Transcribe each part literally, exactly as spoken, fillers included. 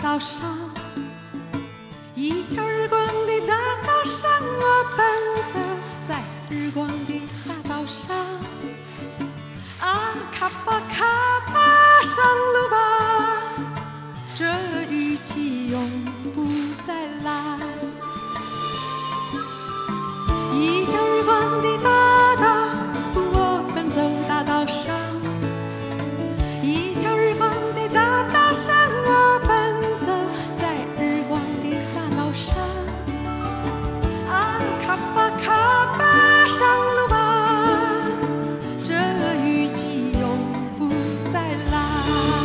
道上，一条日光的大道上，我奔走在日光的大道上。啊，卡巴卡巴，上路吧，这雨季永不再来。一条日光的大道，我奔走大道上。一条日光的大道上，我奔走在日光的大道上。啊，卡巴卡巴，上路吧，这雨季永不再来。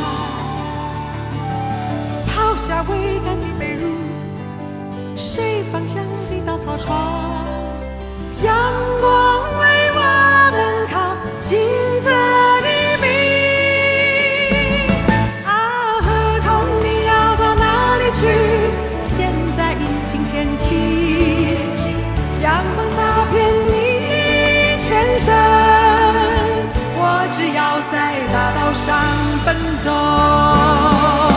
抛下桅杆的被褥，水芳香的稻草床。阳光为我们烤金色的饼。啊，河童你要到哪里去？现在已经天晴，阳光洒遍你的全身，我只要在大道上奔走。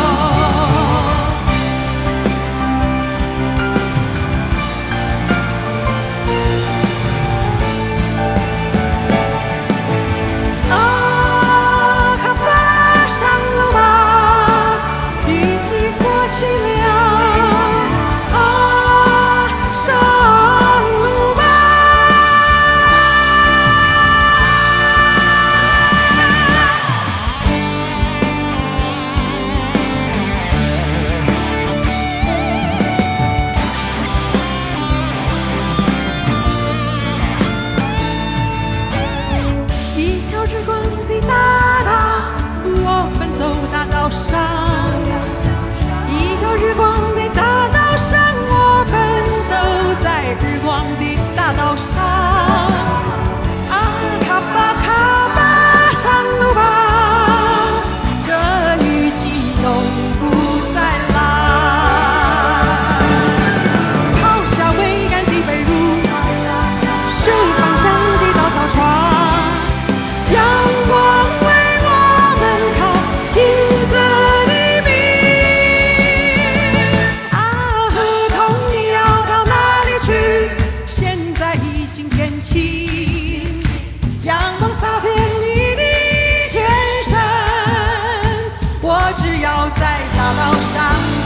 在大道上。